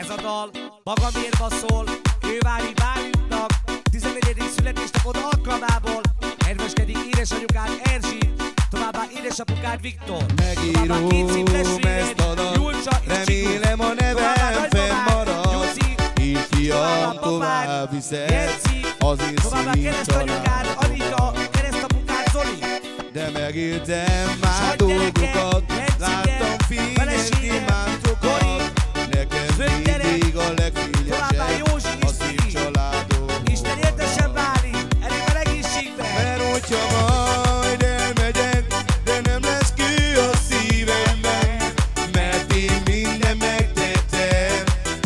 Ez a dal magamérva szól, Kővári Bálintnak 14. születésnapod alkalmából. Kedveskedik édesanyukád Erzsi, továbbá édesapukád Viktor. Megírom ezt a dalt, remélem a nevem fennmarad, és fiam tovább viszed az én keresztanyukád Anita, keresztapukád Zoli. De megéltem már dolgokat, láttam fényes gyémántokat, nekem mindig a legfényesebb a szép családom. Isten éltesen Bálint, elével egészségben. Mert hogyha majd elmegyek, de nem lesz kő a szívemben, mert én minden megtettem,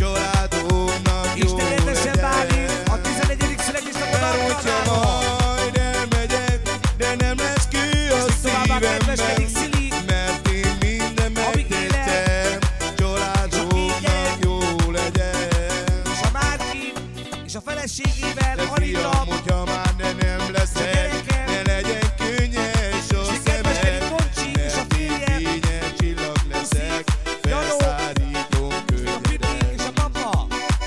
családomnak jó Isten éltesen Bálint, legyen. a 11. születésnapod Mert hogyha alkalmából. majd elmegyek, de nem lesz kő a szívemben, mert én minden megtettem, családomnak jó legyen. És a Márki, és a feleségével De Anita. fiam, hogyha már nem leszek, ne legyen könnyes a szemed, mert én fényes csillag leszek, felszállítom könnyedet. És a papa.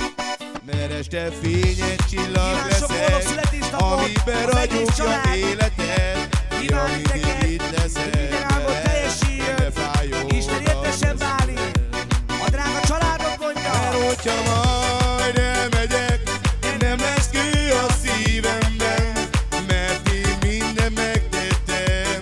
Mert este fényes csillag Kíván sok boldog leszek, születésnapot amiben az egész ragyogja család. életed, Kíván ja, mindig neked, itt leszek minden álmod veled, teljesüljön. de fájó Isten éltessen Bálint, a drága családod mondja. mert hogyha majd elmegyek, nem lesz kő a szívemben, mert én minden megtettem,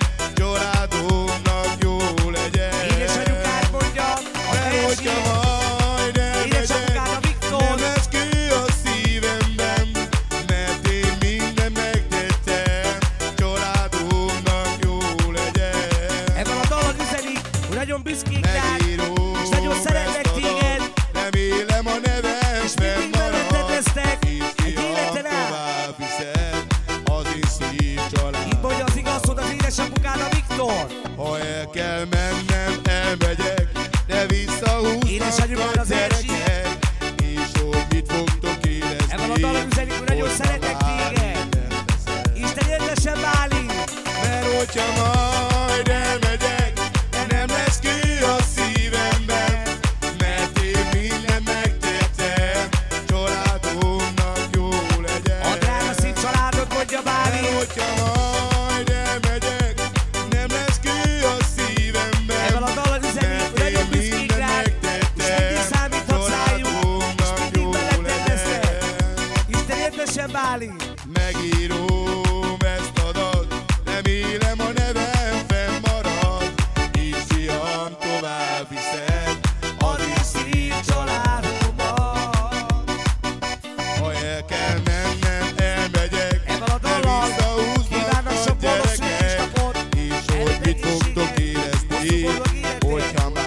családomnak jó legyen. Édesanyukád mondja, a Mert hogyha teljesüljön. majd elmegyek, Édesapukád a Viktor. nem lesz kő a szívemben, mert én minden megtettem, családomnak jó legyen. Ebben a dalon üzenik, hogy nagyon büszkék rád, Megírom és nagyon szeretnek ezt a dalt, téged, remélem a nevem és mindig melletted fennmarad, lesznek és egy fiam életen át. tovább viszed az én szép család. Így mondja az igaz, hogy az édesapukád a Viktor. Ha el kell mennem, elmegyek, de visszahúznak Édesanyukád a az Erzsi. gyerekek, és hogy mit fogtok érezni. Ebben a dalon üzenik, hogy nagyon hogyha szeretnek már téged. nem leszek. Isten éltessen Bálint. Mert hogyha majd elmegyek, nem lesz kő a szívemben, mert én minden megtettem, családomnak jó legyen. A drága szép családod mondja Mert Bálint. hogyha majd elmegyek, nem lesz kő a szívemben, Ebben a dalon üzenik, hogy nagyon büszkék rád, és mindig számíthatsz rájuk, és mindig melletted lesznek. Isten éltessen Bálint. Megírom ezt a dalt, remélem a nevem fennmarad, és fiam tovább viszed Az én szép családomat. ha el kell mennem, elmegyek, Ebben a de dallal visszahúznak kívánok a sok boldog gyerekek, születésnapot, és hogy mit fogtok érezni, hosszú boldog életet. hogyha